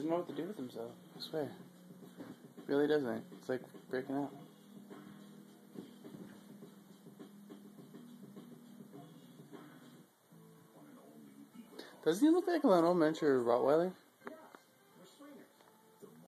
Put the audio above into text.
doesn't know what to do with himself. I swear. Really doesn't. It's like breaking out. Doesn't he look like an old miniature Rottweiler?